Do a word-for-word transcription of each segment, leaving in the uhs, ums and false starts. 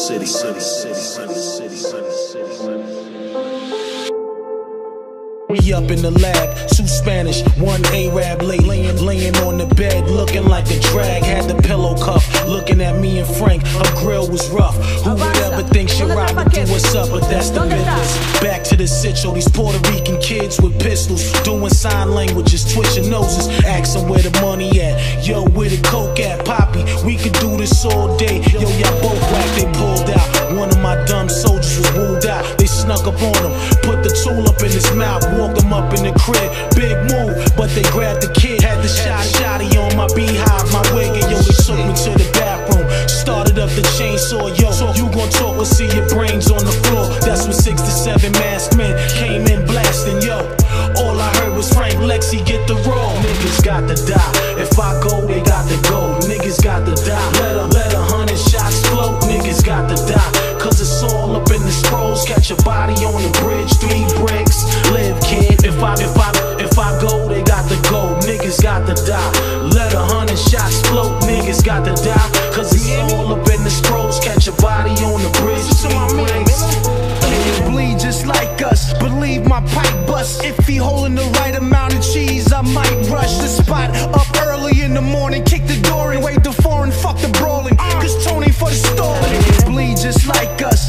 city, city, city, city, city, city, city. We up in the lab, two Spanish, one Arab, lay, laying, laying on the bed, looking like a drag. Had the pillow cuff, looking at me and Frank. Her grill was rough. Who would ever think Sharad would do what's up? But that's the business. Back to the sitio, these Puerto Rican kids with pistols, doing sign languages, twitching noses, asking where the money at. Yo, where the coke at? Poppy, we could do this all day. Yo, y'all both whack, they pulled out. One of my dumb soldiers was wooed out. They snuck up on him, put the tool up in his mouth, walked him up in the crib. Big move, but they grabbed the kid. Had the shot, shotty on my beehive, my wig, and yo, they took me to the bathroom. Started up the chainsaw, yo, you gon' talk or see your brains on the floor. That's when sixty-seven masked men came in blasting, yo. All I heard was Frank Lexi get the roll. Niggas got to die. If I go, they got to go. Niggas got to die. Let a, let a hundred shots float. Niggas got to die. Cause it's all up in the scrolls. Catch a body on the bridge, three bricks. Live, kid. If I, if I, if I go, they got to go. Niggas got to die. Let a hundred shots float. Niggas got to die. Cause it's all up in the scrolls. Catch a body on the bridge, three bricks. Bleed just like us, believe my pipe bust. If he holding the right amount of cheese, I might rush the spot up early in the morning, kick the door and wait the foreign, fuck the brawling. Cause Tony for the story. Bleed just like us.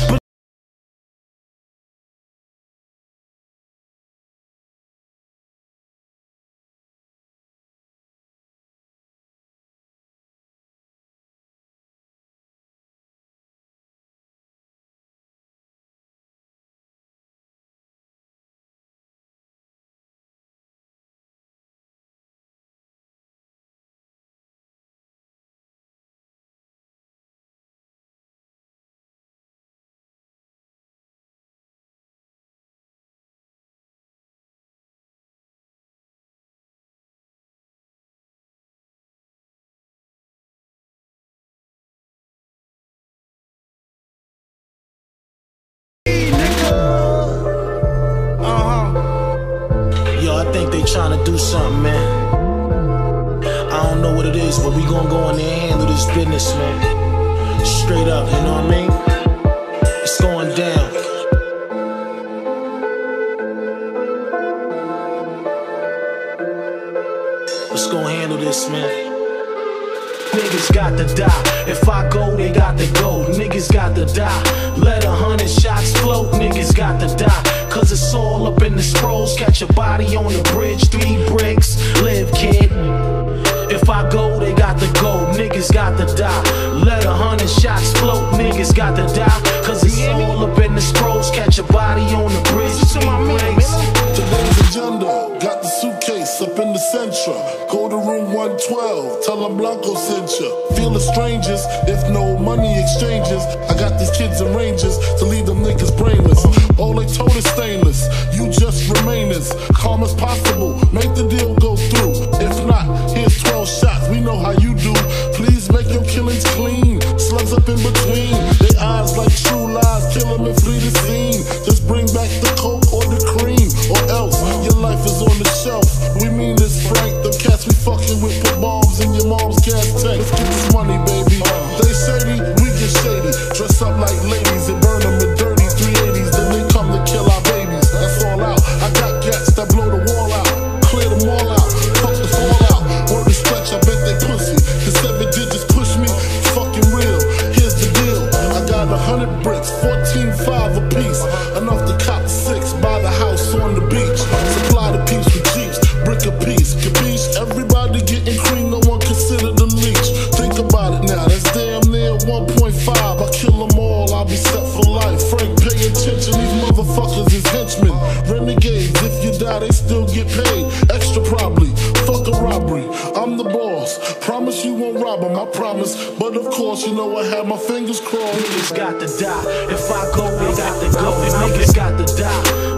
Trying to do something, man. I don't know what it is, but we gonna go in there and handle this business, man. Straight up, you know what I mean? It's going down. Let's go handle this, man. Niggas got to die. If I go, they got to go. Niggas got to die. Let a hundred shots float. Niggas got to die. Cause it's all up in the scrolls. Catch a body on the bridge, three bricks. Live, kid. If I go, they got to go. Niggas got to die. Let a hundred shots float. Niggas got to die. Cause it's all up in the scrolls. Catch a body on the bridge, three bricks. Today's agenda, got the suitcase up in the Centra. Go to room one twelve, tell them Blanco sent ya. Feel the strangers, if no money exchanges. I got these kids and rangers to leave them niggas brainless. All they told is stainless, you just remain as calm as possible. Make the deal go through. If not, here's twelve shots, we know how you do. Please make your killings clean. Slugs up in between, they eyes like true lies. Kill them and flee the scene. Just bring back the coke or the cream, or else your life is on the shelf. We mean this, Frank. The cats we fucking with put bombs in your mom's gas tank. Let's get this money, baby. They shady, we get shady. Dress up like ladies and burn them in dirty three eighties. Then they come to kill our babies. That's all out. I got gats that blow the wall out, clear them all out, fuck the fallout. Word is stretch, I bet they pussy. The seven digits push me, fucking real. Here's the deal. I got a hundred bricks, fourteen five a piece. Enough to cop six, buy the house on the beach. Supply the peeps with jeeps, brick a piece. Capiche? Everybody getting cream, no one consider the leech. Think about it now, that's damn near one point five. I kill them all, I'll be set for life. Frank, pay attention, these motherfuckers is henchmen. Renegades, if you die, they still get paid. Extra probably, fuck a robbery. I'm the boss, promise you won't rob them, I promise. But of course, you know I have my fingers crossed. Niggas got to die. If I go, they got to go. Niggas got to die.